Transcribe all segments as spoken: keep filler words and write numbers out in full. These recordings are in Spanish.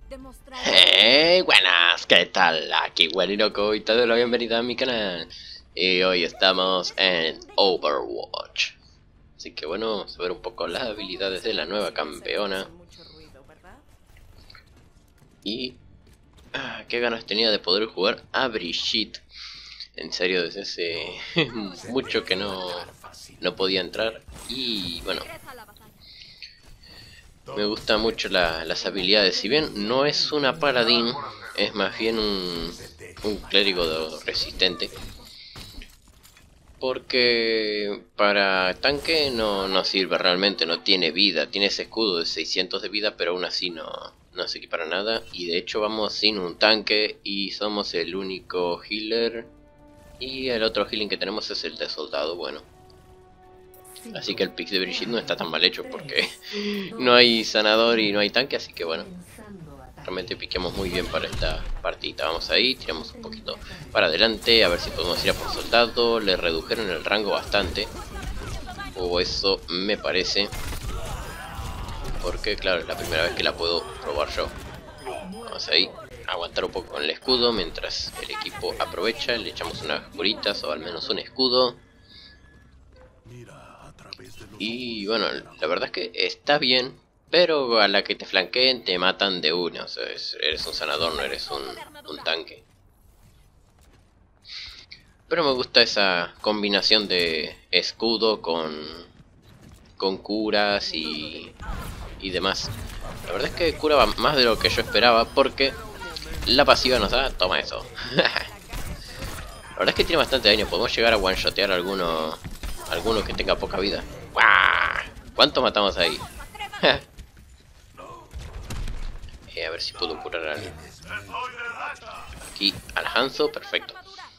Hey, buenas, ¿qué tal? Aquí Walinoco y te doy la bienvenida a mi canal. Y hoy estamos en Overwatch. Así que bueno, vamos a ver un poco las habilidades de la nueva campeona. Y ah, qué ganas tenía de poder jugar a Brigitte. En serio, desde hace mucho que no, no podía entrar. Y bueno, me gustan mucho la, las habilidades. Si bien no es una paladín, es más bien un, un clérigo resistente. Porque para tanque no, no sirve realmente, no tiene vida. Tiene ese escudo de seiscientos de vida, pero aún así no, no se equipara nada. Y de hecho vamos sin un tanque y somos el único healer. Y el otro healing que tenemos es el de soldado, bueno. Así que el pick de Brigitte no está tan mal hecho porque no hay sanador y no hay tanque, así que bueno. Realmente piqueamos muy bien para esta partida. Vamos ahí, tiramos un poquito para adelante, a ver si podemos ir a por soldado. Le redujeron el rango bastante. O eso me parece. Porque claro, es la primera vez que la puedo probar yo. Vamos ahí, aguantar un poco con el escudo mientras el equipo aprovecha. Le echamos unas curitas o al menos un escudo. Y bueno, la verdad es que está bien, pero a la que te flanqueen te matan de una. O sea, es, eres un sanador, no eres un, un tanque. Pero me gusta esa combinación de escudo con, con curas y, y demás. La verdad es que cura más de lo que yo esperaba porque la pasiva nos da... Toma eso. La verdad es que tiene bastante daño. Podemos llegar a one-shotear a alguno, alguno que tenga poca vida. ¿Cuánto matamos ahí? eh, a ver si puedo curar a alguien. Aquí al Hanzo, perfecto.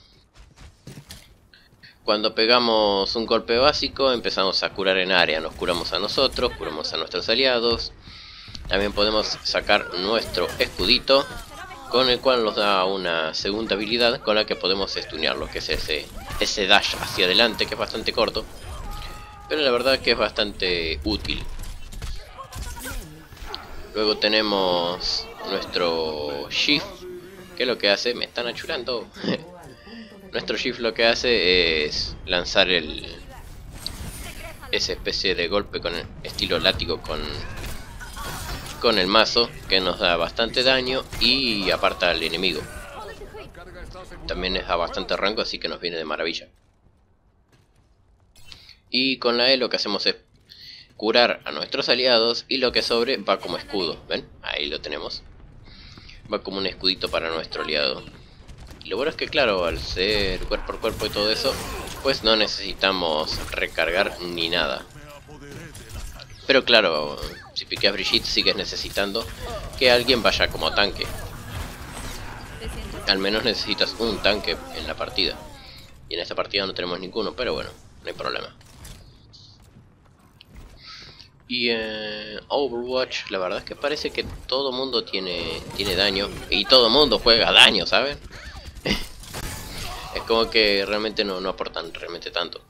Cuando pegamos un golpe básico empezamos a curar en área. Nos curamos a nosotros, curamos a nuestros aliados. También podemos sacar nuestro escudito, con el cual nos da una segunda habilidad con la que podemos stunearlo, que es ese, ese dash hacia adelante, que es bastante corto. Pero la verdad que es bastante útil. Luego tenemos nuestro Shift, que lo que hace... Me están achurando. Nuestro Shift lo que hace es lanzar el... esa especie de golpe con el estilo látigo con... con el mazo, que nos da bastante daño y aparta al enemigo. También les da bastante rango, así que nos viene de maravilla. Y con la E lo que hacemos es curar a nuestros aliados y lo que sobre va como escudo. ¿Ven? Ahí lo tenemos. Va como un escudito para nuestro aliado. Y lo bueno es que claro, al ser cuerpo a cuerpo y todo eso, pues no necesitamos recargar ni nada. Pero claro, si piqueas Brigitte sigues necesitando que alguien vaya como tanque. Al menos necesitas un tanque en la partida. Y en esta partida no tenemos ninguno, pero bueno, no hay problema. Y en Overwatch la verdad es que parece que todo mundo tiene, tiene daño. Y todo mundo juega daño, ¿saben? Es como que realmente no, no aportan realmente tanto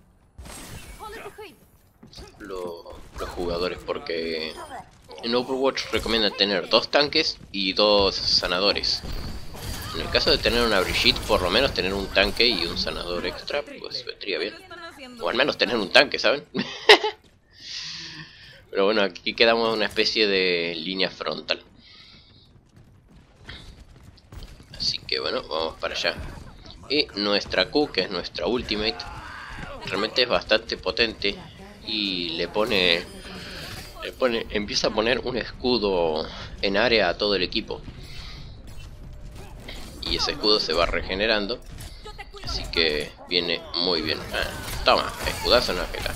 Lo, los jugadores, porque en Overwatch recomiendan tener dos tanques y dos sanadores. En el caso de tener una Brigitte, por lo menos tener un tanque y un sanador extra, pues vendría bien. O al menos tener un tanque, ¿saben? Pero bueno, aquí quedamos en una especie de línea frontal. Así que bueno, vamos para allá. Y nuestra Q, que es nuestra ultimate, realmente es bastante potente. Y le pone, le pone, empieza a poner un escudo en área a todo el equipo. Y ese escudo se va regenerando. Así que viene muy bien. Ah, toma, escudazo en la jeta.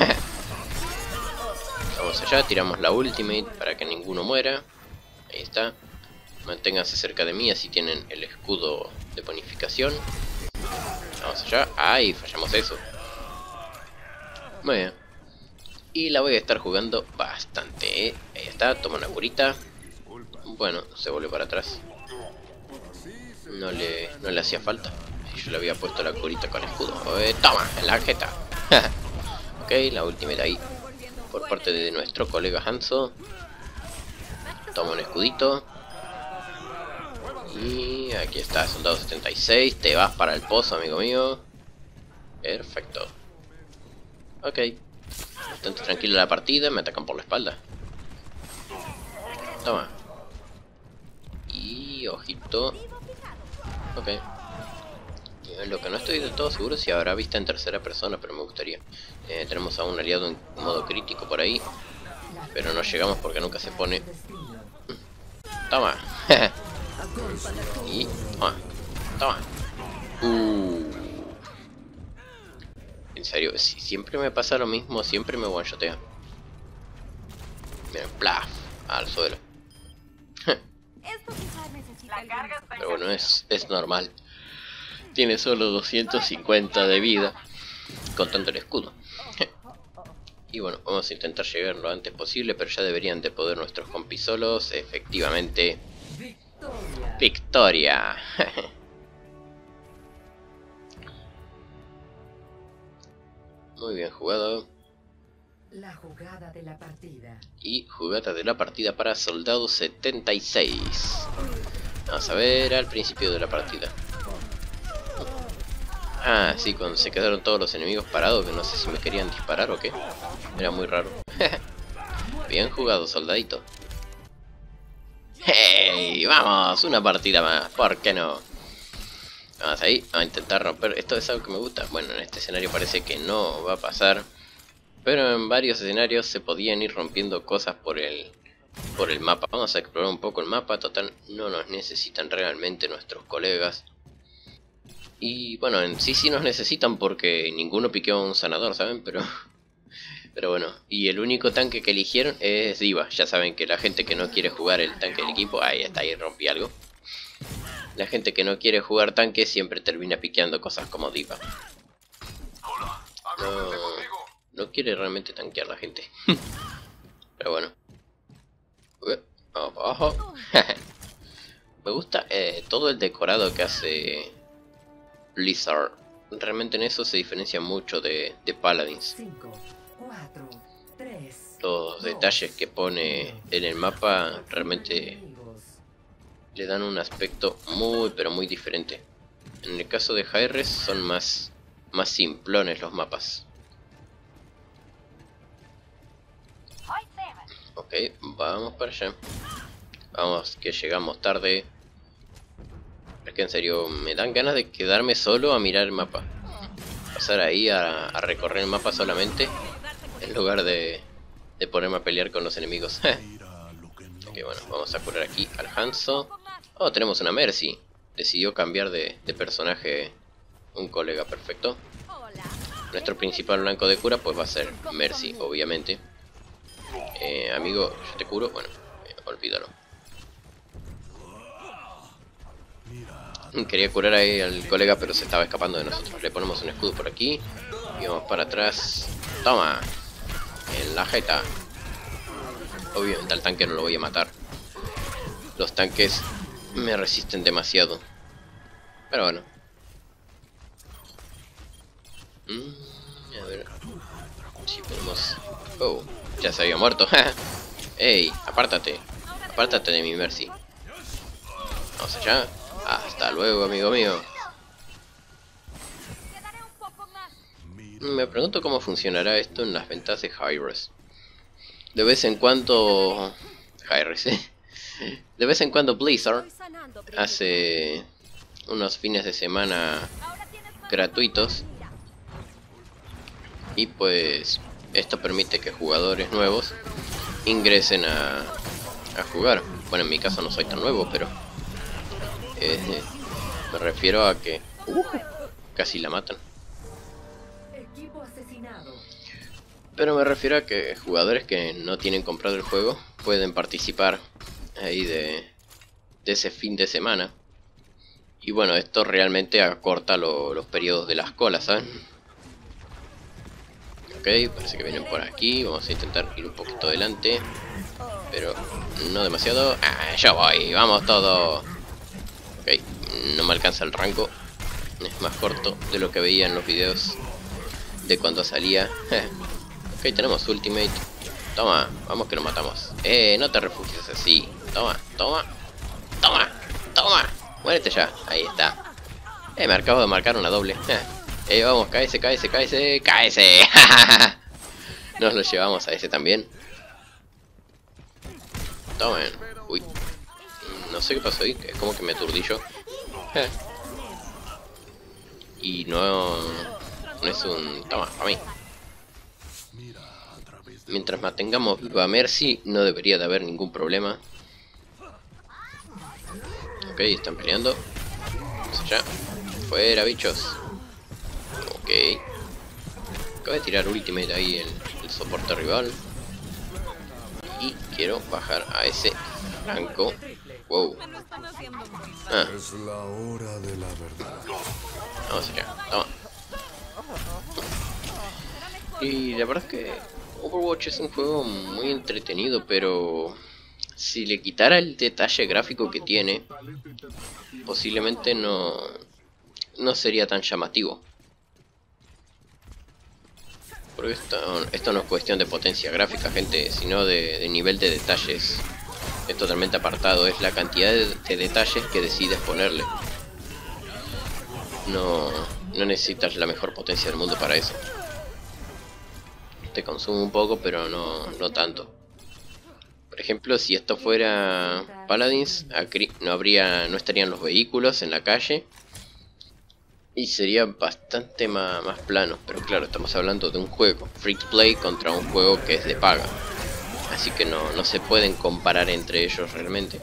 Vamos allá, tiramos la ultimate para que ninguno muera. Ahí está. Manténganse cerca de mí, así tienen el escudo de bonificación. Vamos allá. ¡Ay! Fallamos eso. Muy bien. Y la voy a estar jugando bastante, ¿eh? Ahí está, toma una curita. Bueno, se vuelve para atrás. No le, no le hacía falta. Si yo le había puesto la curita con escudo. Eh, ¡Toma! En la jeta. Ok, la ultimate ahí. Por parte de nuestro colega Hanzo. Toma un escudito. Y aquí está, soldado setenta y seis. Te vas para el pozo, amigo mío. Perfecto. Ok. Bastante tranquila la partida. Me atacan por la espalda. Toma. Y ojito. Ok. Lo que no estoy del todo seguro es si habrá vista en tercera persona, pero me gustaría. Eh, tenemos a un aliado en modo crítico por ahí, pero no llegamos porque nunca se pone. Toma. Y toma. Toma. Uh. En serio, si siempre me pasa lo mismo, siempre me one-shotea. Miren, plaf, al suelo. Pero bueno, es, es normal. Tiene solo doscientos cincuenta de vida, contando el escudo. Y bueno, vamos a intentar llegar lo antes posible, pero ya deberían de poder nuestros compis solos. Efectivamente, victoria. Victoria. Muy bien jugado. La jugada de la partida. Y jugada de la partida para Soldado setenta y seis. Vamos a ver al principio de la partida. Ah, sí, cuando se quedaron todos los enemigos parados, que no sé si me querían disparar o qué. Era muy raro. Bien jugado, soldadito. ¡Hey! ¡Vamos! Una partida más, ¿por qué no? Vamos ahí, a intentar romper. Esto es algo que me gusta. Bueno, en este escenario parece que no va a pasar, pero en varios escenarios se podían ir rompiendo cosas por el, por el mapa. Vamos a explorar un poco el mapa. Total, no nos necesitan realmente nuestros colegas. Y bueno, en sí sí nos necesitan porque ninguno piqueó un sanador, ¿saben? Pero pero bueno, y el único tanque que eligieron es D.Va. Ya saben que la gente que no quiere jugar el tanque del equipo, ahí está, ahí rompí algo. La gente que no quiere jugar tanque siempre termina piqueando cosas como D.Va. No, no quiere realmente tanquear la gente. Pero bueno. Vamos para abajo. Me gusta eh, todo el decorado que hace Blizzard. Realmente en eso se diferencia mucho de, de Paladins. cinco, cuatro, tres, Los dos, detalles que pone uno. en el mapa realmente le dan un aspecto muy pero muy diferente. En el caso de Hi-Res son más, más simplones los mapas. Ok, vamos para allá. Vamos, que llegamos tarde. Es que en serio, me dan ganas de quedarme solo a mirar el mapa. Pasar ahí a, a recorrer el mapa solamente, en lugar de, de ponerme a pelear con los enemigos. Ok, bueno, vamos a curar aquí al Hanzo. Oh, tenemos una Mercy. Decidió cambiar de, de personaje un colega, perfecto. Nuestro principal blanco de cura pues va a ser Mercy, obviamente. Eh, amigo, yo te curo. Bueno, eh, olvídalo. Quería curar ahí al colega, pero se estaba escapando de nosotros. Le ponemos un escudo por aquí y vamos para atrás. Toma, en la jeta. Obviamente al tanque no lo voy a matar. Los tanques me resisten demasiado. Pero bueno. Mm, a ver si podemos... Oh, ya se había muerto. Ey, apártate. Apártate de mi Mercy. Vamos allá. Hasta luego, amigo mío. Me pregunto cómo funcionará esto en las ventas de Hi-Res. De vez en cuando... Hi-Res, ¿eh? De vez en cuando Blizzard hace unos fines de semana gratuitos. Y pues esto permite que jugadores nuevos ingresen a, a jugar. Bueno, en mi caso no soy tan nuevo, pero... Eh, me refiero a que uh, casi la matan. Pero me refiero a que jugadores que no tienen comprado el juego pueden participar ahí de, de ese fin de semana. Y bueno, esto realmente acorta lo, los periodos de las colas, ¿saben? Ok, parece que vienen por aquí. Vamos a intentar ir un poquito adelante, pero no demasiado. Ah, yo voy, vamos todos. Ok, no me alcanza el rango. Es más corto de lo que veía en los videos de cuando salía. Ok, tenemos ultimate. Toma, vamos que lo matamos. Eh, no te refugies así. Toma, toma, toma, toma. Muérete ya. Ahí está. Eh, me acabo de marcar una doble. Eh, vamos, cáese, cáese, cáese, cáese. Nos lo llevamos a ese también. Tomen. Uy. No sé qué pasó ahí. Es como que me aturdí yo. Eh. Y no... No es un... Toma, para mí. Mientras mantengamos viva a Mercy, no debería de haber ningún problema. Ok, están peleando. Vamos allá. Fuera, bichos. Ok. Acabo de tirar ultimate ahí el, el soporte rival. Y quiero bajar a ese blanco. Wow. Ah. Es la hora de la verdad. Vamos allá. Toma. Y la verdad es que Overwatch es un juego muy entretenido, pero si le quitara el detalle gráfico que tiene, posiblemente no, no sería tan llamativo. Porque esto, esto no es cuestión de potencia gráfica, gente, sino de, de nivel de detalles. Es totalmente apartado, es la cantidad de, de detalles que decides ponerle. No, no necesitas la mejor potencia del mundo para eso. Te consume un poco, pero no, no tanto. Por ejemplo, si esto fuera Paladins, no habría, no estarían los vehículos en la calle y sería bastante más, más plano. Pero claro, estamos hablando de un juego free to play contra un juego que es de paga, así que no, no se pueden comparar entre ellos realmente.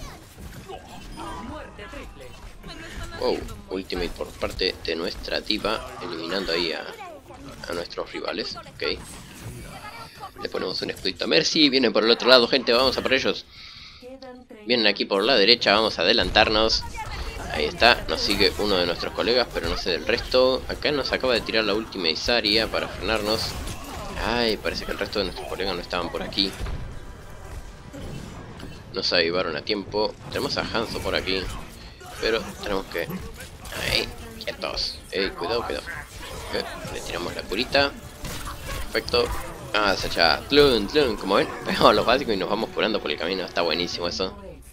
Wow, ultimate por parte de nuestra diva, eliminando ahí a, a nuestros rivales. Ok. Le ponemos un escudito a Mercy. Vienen por el otro lado, gente. Vamos a por ellos. Vienen aquí por la derecha. Vamos a adelantarnos. Ahí está. Nos sigue uno de nuestros colegas, pero no sé del resto. Acá nos acaba de tirar la última Isaria para frenarnos. Ay, parece que el resto de nuestros colegas no estaban por aquí. Nos avivaron a tiempo. Tenemos a Hanzo por aquí, pero tenemos que... Ahí, quietos. Ey, cuidado, cuidado. Okay. Le tiramos la curita. Perfecto. Ah, se echa tlun, tlun, como ven, pegamos lo básico y nos vamos curando por el camino, está buenísimo eso.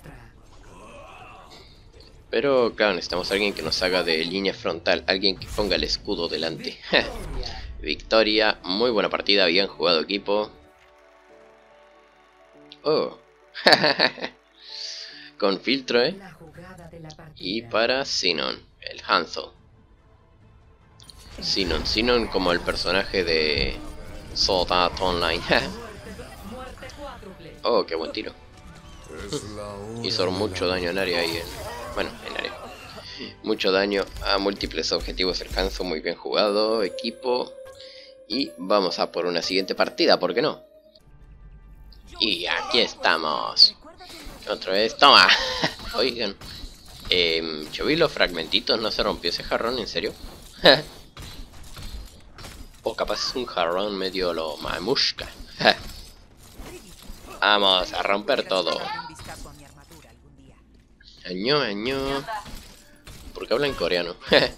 Pero claro, necesitamos a alguien que nos haga de línea frontal, alguien que ponga el escudo delante. Victoria, muy buena partida, bien jugado equipo. Oh. Con filtro, eh. Y para Sinon, el Hanzo. Sinon, Sinon como el personaje de... Sword Art Online. Oh, qué buen tiro. Hizo mucho daño en área ahí. En... Bueno, en área. Mucho daño a múltiples objetivos. El Hanzo, muy bien jugado, equipo. Y vamos a por una siguiente partida, ¿por qué no? Y aquí estamos. Otra vez, toma. Oigan, eh, yo vi los fragmentitos, ¿no se rompió ese jarrón? ¿En serio? O capaz es un jarrón medio lo mamushka. Vamos a romper todo. Año, año. ¿Por qué habla en coreano?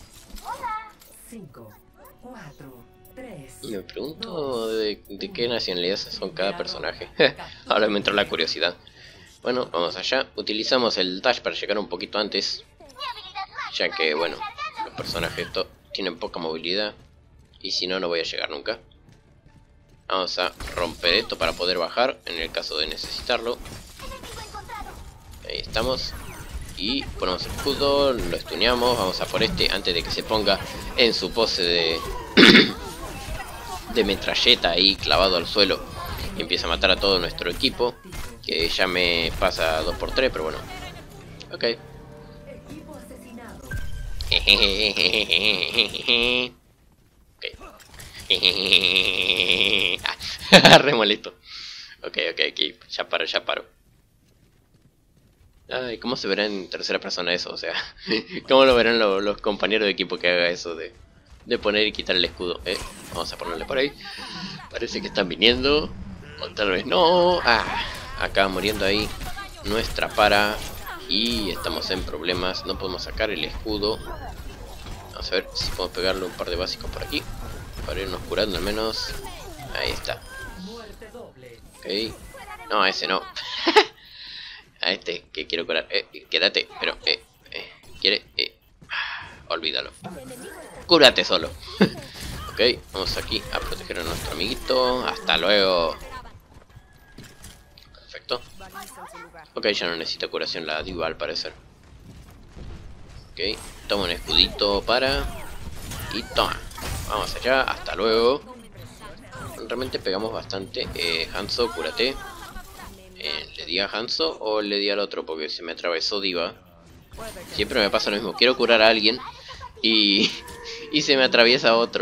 Y me pregunto de, de qué nacionalidad son cada personaje. Ahora me entró la curiosidad. Bueno, vamos allá. Utilizamos el dash para llegar un poquito antes, ya que, bueno, los personajes estos tienen poca movilidad. Y si no, no voy a llegar nunca. Vamos a romper esto para poder bajar, en el caso de necesitarlo. Ahí estamos. Y ponemos el escudo, lo estuneamos. Vamos a por este antes de que se ponga en su pose de... de metralleta ahí clavado al suelo. Y empieza a matar a todo nuestro equipo, que ya me pasa dos por tres, pero bueno. Ok. Re molesto. Ok, ok, ok. Ya paro, ya paro. Ay, ¿cómo se verá en tercera persona eso? O sea, ¿cómo lo verán lo, los compañeros de equipo que haga eso de, de poner y quitar el escudo? Eh, vamos a ponerle por ahí. Parece que están viniendo. O tal vez no. Ah, acá muriendo ahí nuestra para. Y estamos en problemas. No podemos sacar el escudo. Vamos a ver si podemos pegarle un par de básicos por aquí, para irnos curando al menos. Ahí está. Ok. No, a ese no. A este que quiero curar. Eh, quédate. Pero, eh, eh. quiere... Eh, olvídalo. Cúrate solo. Ok, vamos aquí a proteger a nuestro amiguito. Hasta luego. Perfecto. Ok, ya no necesita curación la diva al parecer. Ok, toma un escudito para... Y toma. Vamos allá, hasta luego. Realmente pegamos bastante. eh, Hanzo, cúrate. eh, ¿Le di a Hanzo o le di al otro? Porque se me atravesó diva. Siempre me pasa lo mismo, quiero curar a alguien y, y se me atraviesa otro.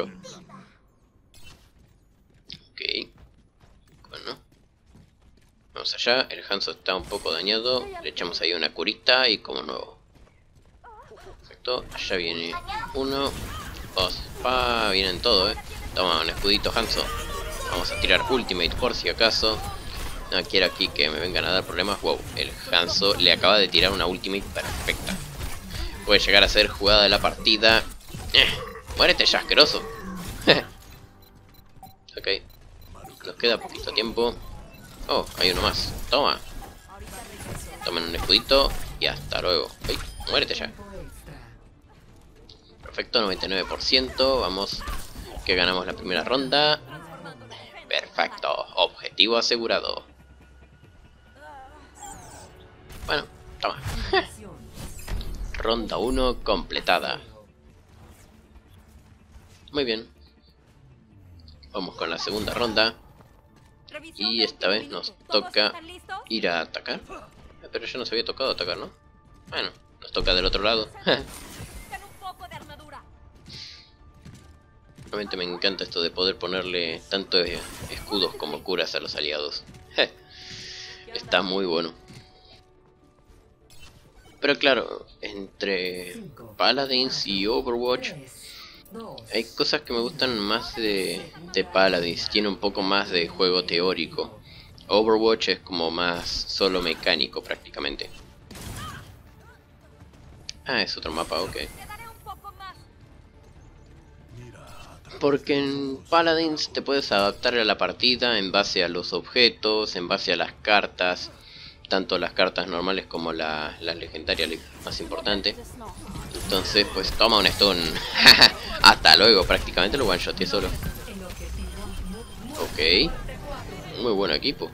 Ok. Bueno. Vamos allá, el Hanzo está un poco dañado. Le echamos ahí una curita y como nuevo. Perfecto, allá viene uno, dos, pa, vienen todo, eh. Toma un escudito Hanzo. Vamos a tirar ultimate por si acaso. No quiero aquí que me vengan a dar problemas. Wow, el Hanzo le acaba de tirar una ultimate perfecta. Puede llegar a ser jugada de la partida. Eh, muérete ya, asqueroso. Ok. Nos queda poquito tiempo. Oh, hay uno más. Toma. Tomen un escudito y hasta luego. Uy, muérete ya. Perfecto, noventa y nueve por ciento. Vamos, que ganamos la primera ronda. Perfecto, objetivo asegurado. Bueno, toma. Ronda uno completada. Muy bien. Vamos con la segunda ronda. Y esta vez nos toca ir a atacar. Pero yo nos había tocado atacar, ¿no? Bueno, nos toca del otro lado. Realmente me encanta esto de poder ponerle tanto escudos como curas a los aliados. Está muy bueno. Pero claro, entre Paladins y Overwatch hay cosas que me gustan más de, de Paladins. Tiene un poco más de juego teórico. Overwatch es como más solo mecánico prácticamente. Ah, es otro mapa, ok. Porque en Paladins te puedes adaptar a la partida en base a los objetos, en base a las cartas. Tanto las cartas normales como la, las legendarias, más importante. Entonces, pues toma un stun. Hasta luego, prácticamente lo one-shoteé solo. Ok. Muy buen equipo.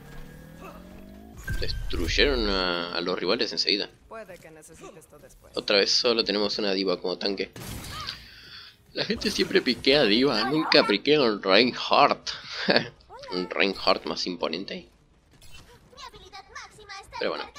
Destruyeron a, a los rivales enseguida. Otra vez solo tenemos una diva como tanque. La gente siempre piquea a diva, nunca piquea a un Reinhardt. Un Reinhardt más imponente. Pero bueno.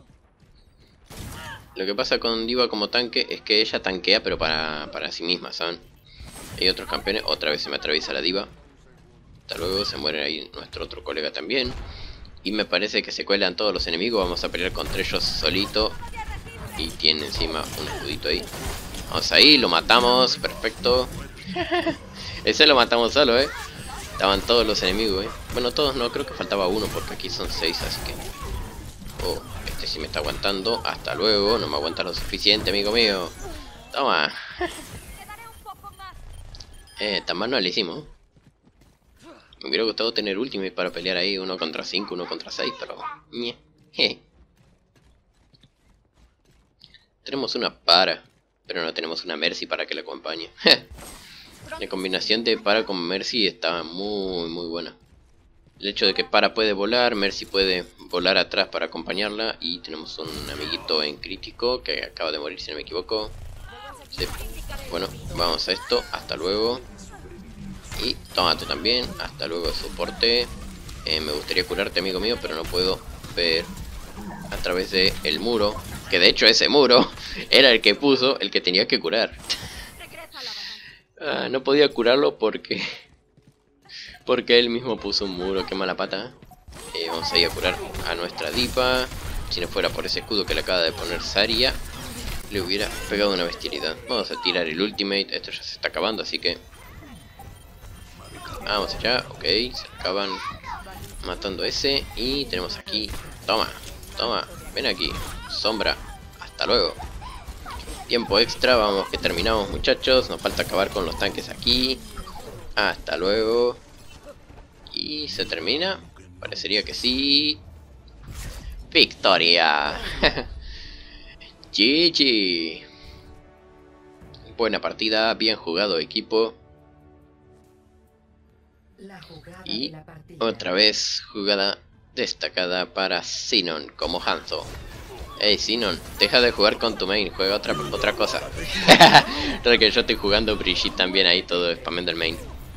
Lo que pasa con diva como tanque es que ella tanquea pero para, para sí misma, ¿saben? Hay otros campeones, otra vez se me atraviesa la diva. Hasta luego, se muere ahí nuestro otro colega también. Y me parece que se cuelan todos los enemigos, vamos a pelear contra ellos solito. Y tiene encima un escudito ahí. Vamos ahí, lo matamos, perfecto. Ese lo matamos solo, eh. Estaban todos los enemigos, eh. Bueno, todos no, creo que faltaba uno porque aquí son seis, así que... Oh, este sí me está aguantando. Hasta luego, no me aguanta lo suficiente, amigo mío. Toma. Eh, tan mal no le hicimos. Me hubiera gustado tener ultimate para pelear ahí uno contra cinco, uno contra seis, pero... Je. Tenemos una para, pero no tenemos una Mercy para que la acompañe. La combinación de para con Mercy está muy muy buena. El hecho de que para puede volar, Mercy puede volar atrás para acompañarla. Y tenemos un amiguito en crítico que acaba de morir si no me equivoco. Sí. Bueno, vamos a esto, hasta luego. Y toma tú también, hasta luego soporte. eh, Me gustaría curarte, amigo mío, pero no puedo ver a través de el muro. Que de hecho ese muro era el que puso el que tenía que curar. ah, No podía curarlo porque Porque él mismo puso un muro, qué mala pata. eh, Vamos a ir a curar a nuestra diva. Si no fuera por ese escudo que le acaba de poner Zarya, le hubiera pegado una bestialidad. Vamos a tirar el ultimate, esto ya se está acabando, así que... Vamos allá, ok, se acaban matando ese. Y tenemos aquí, toma, toma, ven aquí, sombra, hasta luego. Tiempo extra, vamos que terminamos muchachos, nos falta acabar con los tanques aquí. Hasta luego. Y se termina, parecería que sí. Victoria. G G. Buena partida, bien jugado equipo. La jugada Y de la partida. otra vez jugada destacada para Sinon como Hanzo. Hey Sinon, deja de jugar con tu main, juega otra, otra cosa. Todo que yo estoy jugando Brigitte también ahí, todo spamando el main.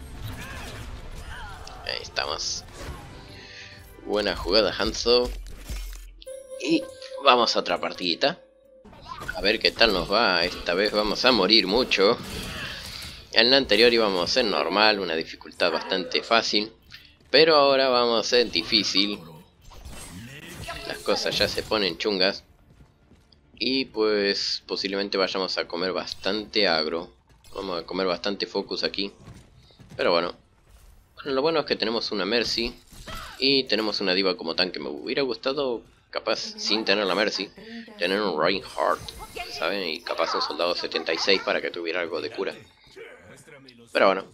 Ahí estamos. Buena jugada Hanzo. Y vamos a otra partidita. A ver qué tal nos va. Esta vez vamos a morir mucho. En la anterior íbamos en normal, una dificultad bastante fácil. Pero ahora vamos en difícil. Las cosas ya se ponen chungas. Y pues posiblemente vayamos a comer bastante agro. Vamos a comer bastante focus aquí. Pero bueno. Bueno, lo bueno es que tenemos una Mercy. Y tenemos una diva como tanque. Me hubiera gustado, capaz, sin tener la Mercy, tener un Reinhardt, ¿saben? Y capaz un soldado setenta y seis para que tuviera algo de cura. Pero bueno.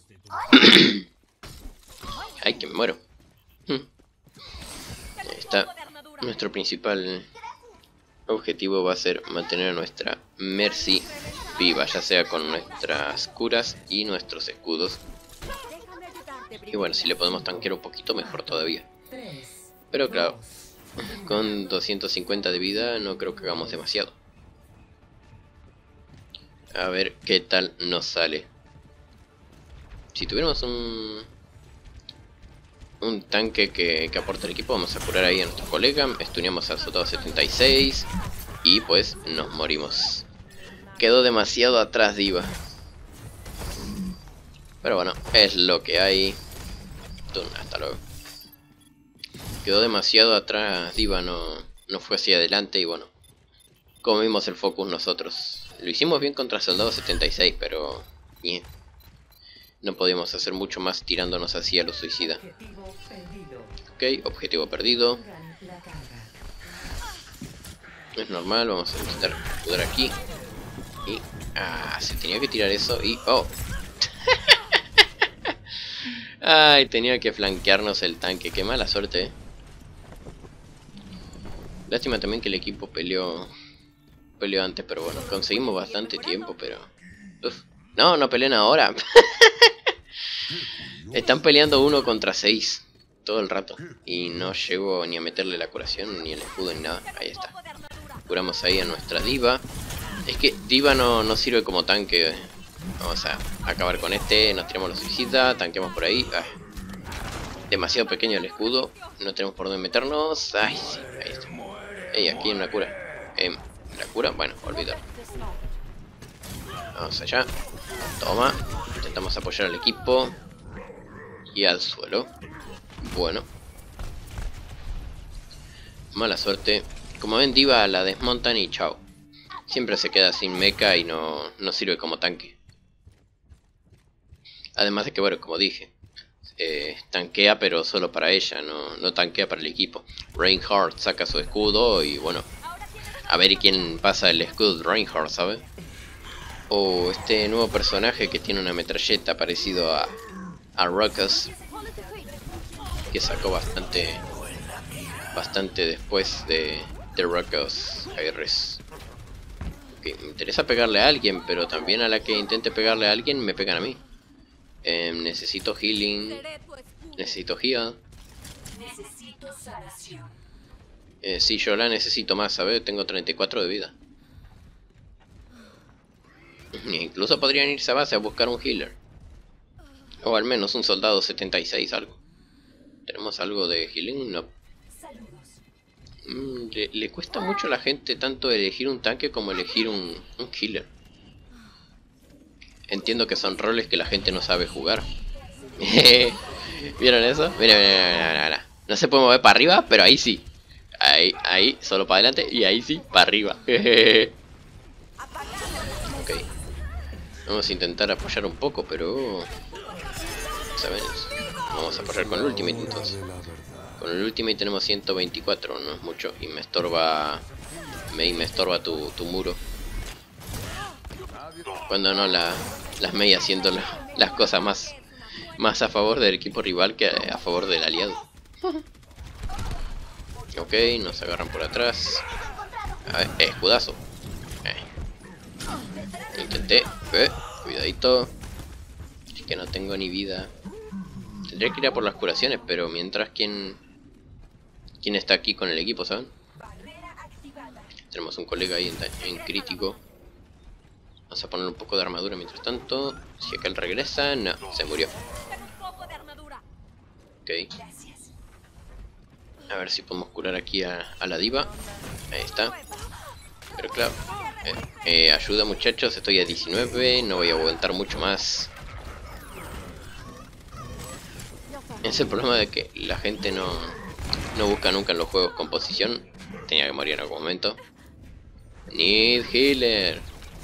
Ay, que me muero. Ahí está. Nuestro principal objetivo va a ser mantener a nuestra Mercy viva, ya sea con nuestras curas y nuestros escudos. Y bueno, si le podemos tanquear un poquito, mejor todavía. Pero claro, con doscientos cincuenta de vida no creo que hagamos demasiado. A ver qué tal nos sale. Si tuviéramos un un tanque que, que aporte el equipo, vamos a curar ahí a nuestro colega. Estuneamos al soldado setenta y seis. Y pues nos morimos. Quedó demasiado atrás Diva. Pero bueno, es lo que hay. Hasta luego. Quedó demasiado atrás Diva, no, no fue hacia adelante y bueno, comimos el focus nosotros. Lo hicimos bien contra soldado setenta y seis, pero bien. No podíamos hacer mucho más tirándonos hacia los suicida. Ok, objetivo perdido. Es normal, vamos a intentar jugar aquí. Y... ah, se tenía que tirar eso y... oh. Ay, tenía que flanquearnos el tanque. Qué mala suerte, eh. Lástima también que el equipo peleó Peleó antes, pero bueno, conseguimos bastante tiempo, pero... uf. No, no peleen ahora. Están peleando uno contra seis todo el rato. Y no llego ni a meterle la curación, ni el escudo, ni nada. Ahí está. Curamos ahí a nuestra diva. Es que diva no, no sirve como tanque. Vamos a acabar con este. Nos tiramos los suicida, tanqueamos por ahí. Ah. Demasiado pequeño el escudo. No tenemos por dónde meternos. Ay, sí, ahí está. Ey, aquí hay una cura. Eh, ¿La cura? Bueno, olvídalo. Vamos allá. Toma. Intentamos apoyar al equipo. Y al suelo. Bueno. Mala suerte. Como ven, diva la desmontan y chao. Siempre se queda sin mecha y no, no sirve como tanque. Además de que, bueno, como dije, eh, tanquea pero solo para ella, no, no tanquea para el equipo. Reinhardt saca su escudo y bueno, a ver quién pasa el escudo de Reinhardt, ¿sabe? O este nuevo personaje que tiene una metralleta parecido a, a Ruckus, que sacó bastante bastante después de, de Ruckus Aires. Okay, me interesa pegarle a alguien, pero también a la que intente pegarle a alguien me pegan a mí. Eh, necesito healing. Necesito heal. Eh, sí, yo la necesito más, ¿sabes? Tengo treinta y cuatro de vida. Incluso podrían irse a base a buscar un healer. O al menos un soldado setenta y seis, algo. ¿Tenemos algo de healing? No. Mm, le, le cuesta mucho a la gente tanto elegir un tanque como elegir un, un healer. Entiendo que son roles que la gente no sabe jugar. ¿Vieron eso? Mira, mira, mira, mira. No se puede mover para arriba, pero ahí sí. Ahí, ahí, solo para adelante y ahí sí, para arriba. Ok. Vamos a intentar apoyar un poco, pero... ¿saben? Vamos a apoyar con el ultimate entonces. Con el ultimate tenemos ciento veinticuatro, no es mucho. Y me estorba... Me, me estorba tu, tu muro. Cuando no, la, las Mei haciendo la, las cosas más, más a favor del equipo rival que a favor del aliado. Ok, nos agarran por atrás. A ver, escudazo. Lo intenté. Eh, cuidadito. Es que no tengo ni vida. Tendría que ir a por las curaciones, pero mientras quien... ¿Quién está aquí con el equipo, saben? Tenemos un colega ahí en, en crítico. Vamos a poner un poco de armadura mientras tanto. Si aquel regresa, no, se murió. Ok. A ver si podemos curar aquí a, a la diva. Ahí está. Pero claro, eh, eh, ayuda muchachos, estoy a diecinueve, no voy a aguantar mucho más. Es el problema de que la gente no, no busca nunca en los juegos composición. Tenía que morir en algún momento. Need healer.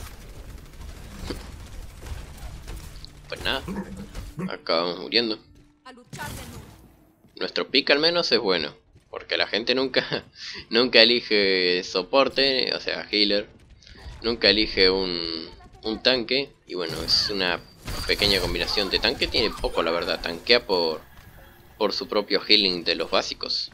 Pues nada, acabamos muriendo. Nuestro pick al menos es bueno, porque la gente nunca nunca elige soporte, o sea, healer. Nunca elige un, un tanque. Y bueno, es una pequeña combinación de tanque. Tiene poco, la verdad, tanquea por, por su propio healing de los básicos.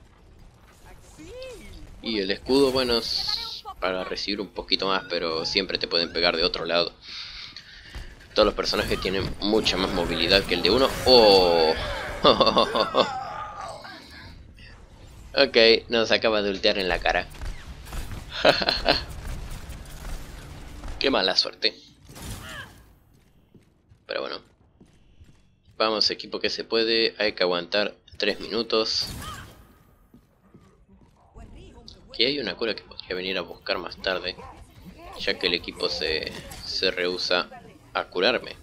Y el escudo, bueno, es para recibir un poquito más, pero siempre te pueden pegar de otro lado. Todos los personajes tienen mucha más movilidad que el de uno. ¡Oh! Ok, nos acaba de ultear en la cara. Qué mala suerte. Pero bueno. Vamos, equipo que se puede. Hay que aguantar tres minutos. Aquí hay una cura que podría venir a buscar más tarde, ya que el equipo se, se rehúsa a curarme.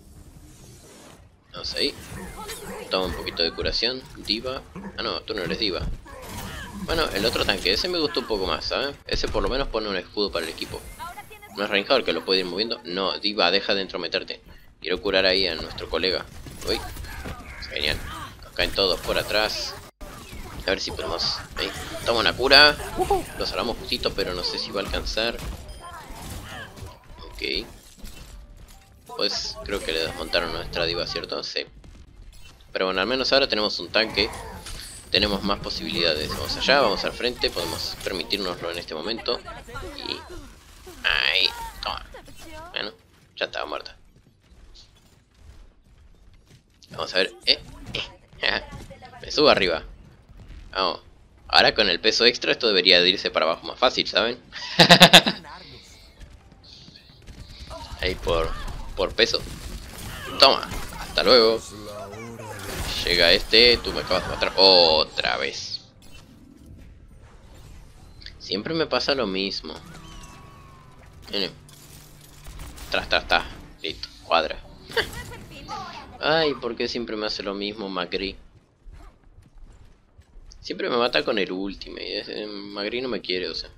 Vamos ahí. Toma un poquito de curación. Diva. Ah no, tú no eres diva. Bueno, el otro tanque, ese me gustó un poco más, ¿sabes? Ese por lo menos pone un escudo para el equipo. No es Reinhardt que lo puede ir moviendo. No, diva, deja de entrometerte. Quiero curar ahí a nuestro colega. Uy, genial. Nos caen todos por atrás. A ver si podemos... Ahí, toma una cura. Lo salvamos justito, pero no sé si va a alcanzar. Ok. Pues creo que le desmontaron a nuestra diva, ¿cierto? Sí. Pero bueno, al menos ahora tenemos un tanque. Tenemos más posibilidades. Vamos allá, vamos al frente. Podemos permitirnoslo en este momento. Y... ahí, toma. Bueno, ya estaba muerta. Vamos a ver. Eh, eh. Me subo arriba. Vamos. Ahora con el peso extra esto debería de irse para abajo más fácil, ¿saben? Ahí por, por peso. Toma. Hasta luego. Llega este. Tú me acabas de matar otra vez. Siempre me pasa lo mismo. Miren. Tras, tras, tras. Listo. Cuadra. Ay, ¿por qué siempre me hace lo mismo Macri? Siempre me mata con el ultimate. Macri no me quiere, o sea.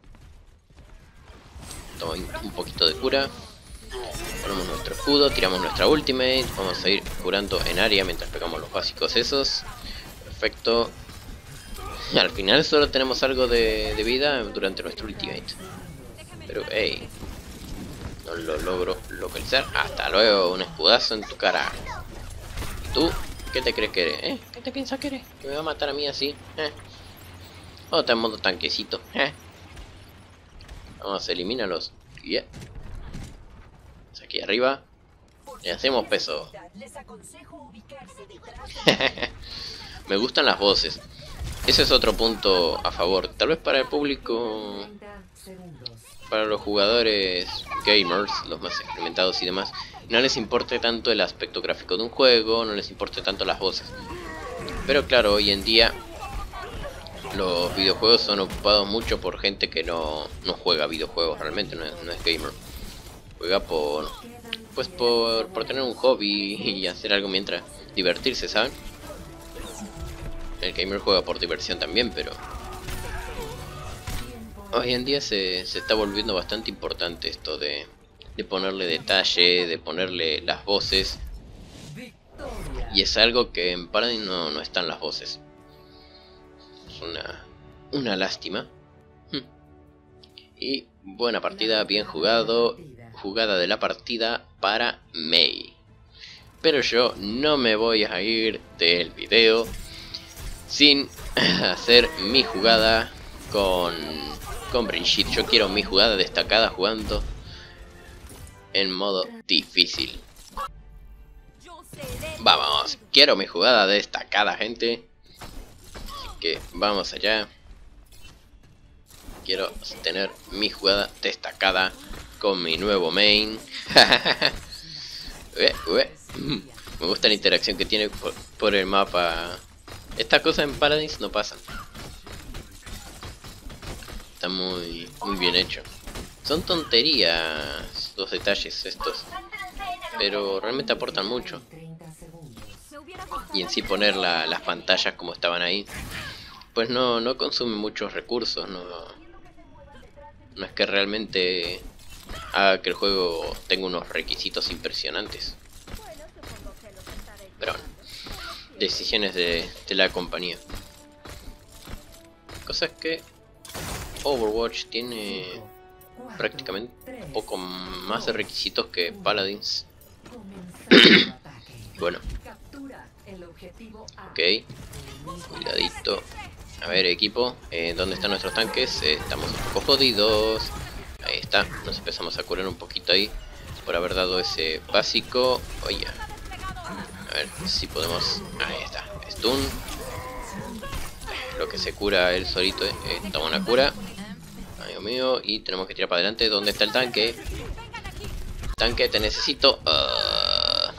Toma un poquito de cura. Ponemos nuestro escudo, tiramos nuestra ultimate. Vamos a ir curando en área mientras pegamos los básicos esos. Perfecto. Al final solo tenemos algo de, de vida durante nuestro ultimate. Pero, hey, no lo logro localizar. Hasta luego, un escudazo en tu cara. ¿Y tú? ¿Qué te crees que eres? ¿Eh? ¿Qué te piensas que eres? ¿Que me va a matar a mí así? ¿Eh? Oh, está en modo tanquecito. ¿Eh? Vamos, elimínalos. Yeah. Aquí arriba. Y hacemos peso. Me gustan las voces. Ese es otro punto a favor. Tal vez para el público, para los jugadores gamers, los más experimentados y demás, no les importe tanto el aspecto gráfico de un juego, no les importe tanto las voces. Pero claro, hoy en día los videojuegos son ocupados mucho por gente que no, no juega videojuegos realmente, no es, no es gamer. Juega por, pues por, por tener un hobby y hacer algo mientras divertirse, ¿saben? El gamer juega por diversión también, pero hoy en día se, se está volviendo bastante importante esto de, de ponerle detalle, de ponerle las voces. Y es algo que en Paladin no, no están las voces. Es una, una lástima. Y buena partida, bien jugado. Jugada de la partida para Mei. Pero yo no me voy a ir del video sin hacer mi jugada con, con Brigitte. Yo quiero mi jugada destacada jugando en modo difícil. Vamos, quiero mi jugada destacada, gente. Así que vamos allá. Quiero tener mi jugada destacada con mi nuevo main. ué, ué. Me gusta la interacción que tiene por, por el mapa. Estas cosas en Paladins no pasan. Está muy, muy bien hecho. Son tonterías los detalles estos, pero realmente aportan mucho. Y en sí poner la, las pantallas como estaban ahí, pues no, no consume muchos recursos. No, no es que realmente haga que el juego tenga unos requisitos impresionantes. Pero bueno, decisiones de, de la compañía. Cosa es que Overwatch tiene prácticamente un poco más de requisitos que Paladins. Bueno, ok, cuidadito. A ver, equipo, eh, ¿dónde están nuestros tanques? Eh, estamos un poco jodidos. Ahí está, nos empezamos a curar un poquito ahí por haber dado ese básico. Oye, a ver si podemos. Ahí está, stun. Lo que se cura él solito, eh. Eh, toma una cura. Amigo mío, y tenemos que tirar para adelante. ¿Dónde está el tanque? Tanque, te necesito. Uh...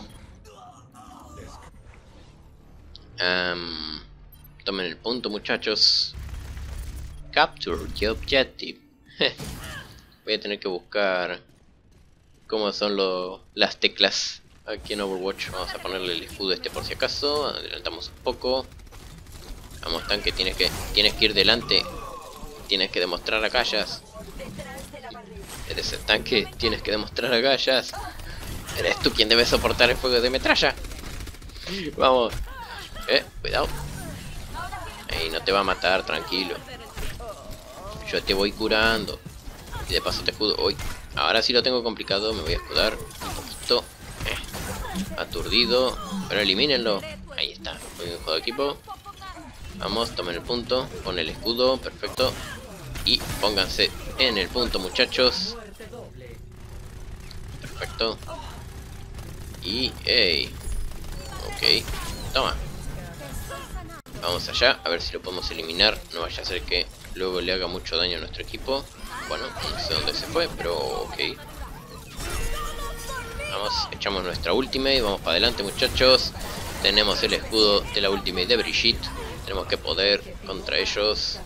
Um... Tomen el punto, muchachos. Capture the objective. Voy a tener que buscar cómo son lo, las teclas aquí en Overwatch. Vamos a ponerle el escudo este por si acaso. Adelantamos un poco. Vamos, tanque, tienes que, tienes que ir delante. Tienes que demostrar agallas. Eres el tanque, tienes que demostrar agallas. Eres tú quien debe soportar el fuego de metralla. Vamos. Eh, cuidado. Ey, no te va a matar, tranquilo. Yo te voy curando. Y de paso te escudo. Uy, ahora sí lo tengo complicado. Me voy a escudar un poquito. Eh, aturdido. Pero elimínenlo. Ahí está. Muy bien jugado, equipo. Vamos, tomen el punto. Pon el escudo. Perfecto. Y pónganse en el punto, muchachos. Perfecto. Y, hey. Ok. Toma. Vamos allá, a ver si lo podemos eliminar. No vaya a ser que luego le haga mucho daño a nuestro equipo. Bueno, no sé dónde se fue, pero ok. Vamos, echamos nuestra ultimate y vamos para adelante, muchachos. Tenemos el escudo de la ultimate de Brigitte. Tenemos que poder contra ellos.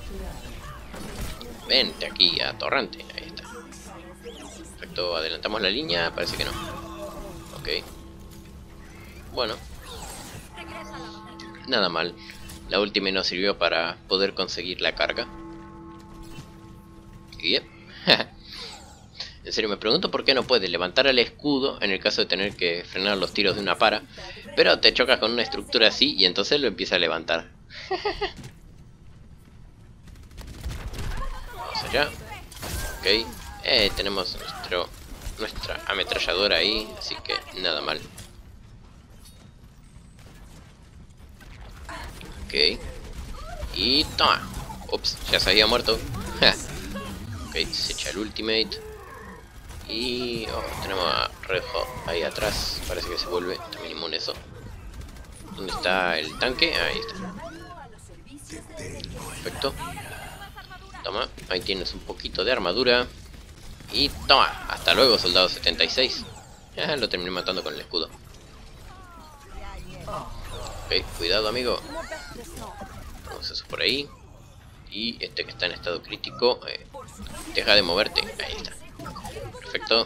Vente aquí, atorrante. Ahí está. Perfecto, adelantamos la línea. Parece que no. Ok. Bueno. Nada mal. La ultimate nos sirvió para poder conseguir la carga. Y yep. En serio, me pregunto por qué no puedes levantar el escudo en el caso de tener que frenar los tiros de una para, pero te chocas con una estructura así y entonces lo empieza a levantar. Vamos allá. Ok. Eh, tenemos nuestro, nuestra ametralladora ahí, así que nada mal. Ok. Y toma. Ups, ya se había muerto. Ok, se echa el ultimate. Y oh, tenemos a Red Hot ahí atrás. Parece que se vuelve también inmune eso. ¿Dónde está el tanque? Ahí está. Perfecto. Toma, ahí tienes un poquito de armadura. Y toma, hasta luego, soldado setenta y seis. Ya lo terminé matando con el escudo. Ok, cuidado, amigo. Vamos eso por ahí. Y este que está en estado crítico, eh, deja de moverte. Ahí está. Perfecto.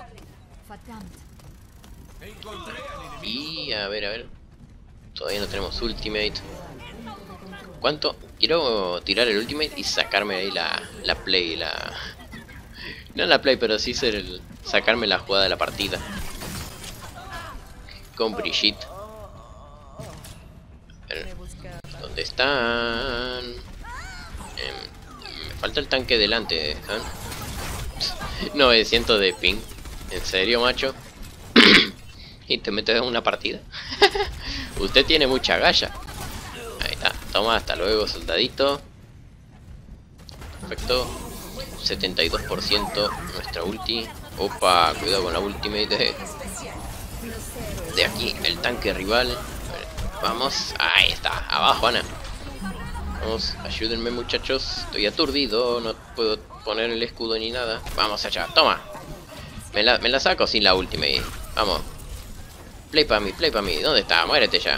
Y a ver, a ver. Todavía no tenemos ultimate. ¿Cuánto? Quiero tirar el ultimate y sacarme ahí la, la play, la... No la play, pero sí ser el... sacarme la jugada de la partida. Con Brigitte. A ver, ¿dónde están? Eh, me falta el tanque delante, ¿eh? novecientos de ping. ¿En serio, macho? Y te metes en una partida. Usted tiene mucha galla. Ahí está. Toma, hasta luego, soldadito. Perfecto. setenta y dos por ciento nuestra ulti. Opa, cuidado con la ultimate de, de aquí, el tanque rival. Vamos, ahí está, abajo Ana. Vamos, ayúdenme muchachos, estoy aturdido, no puedo poner el escudo ni nada. Vamos allá, toma. Me la, me la saco sin la ultimate. Vamos. Play para mí, play para mí. ¿Dónde está? Muérete ya.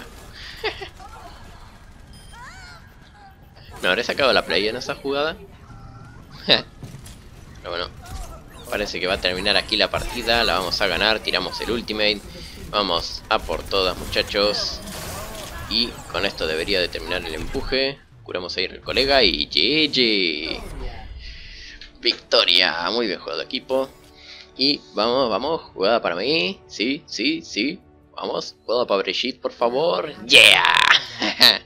¿No habré sacado la play en esa jugada? Pero bueno, parece que va a terminar aquí la partida. La vamos a ganar, tiramos el ultimate. Vamos a por todas muchachos. Y con esto debería de terminar el empuje. Curamos ahí al colega y G G. Victoria, muy bien jugado equipo. Y vamos, vamos, jugada para mí. Sí, sí, sí. Vamos, jugada para Brigitte, por favor. Yeah.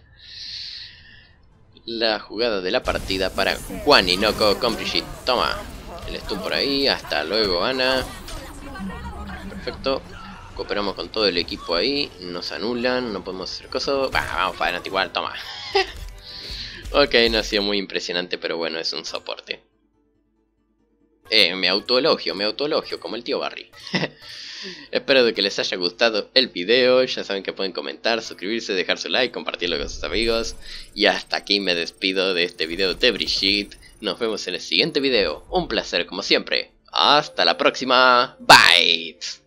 La jugada de la partida para Juan y Noco con Brigitte. Toma, el stun por ahí. Hasta luego, Ana. Perfecto. Cooperamos con todo el equipo ahí. Nos anulan, no podemos hacer cosas. Bah, vamos para adelante igual, toma. Ok, no ha sido muy impresionante, pero bueno, es un soporte. Eh, me autoelogio, me autoelogio, como el tío Barry. Espero de que les haya gustado el video. Ya saben que pueden comentar, suscribirse, dejar su like, compartirlo con sus amigos. Y hasta aquí me despido de este video de Brigitte. Nos vemos en el siguiente video. Un placer como siempre. Hasta la próxima. Bye.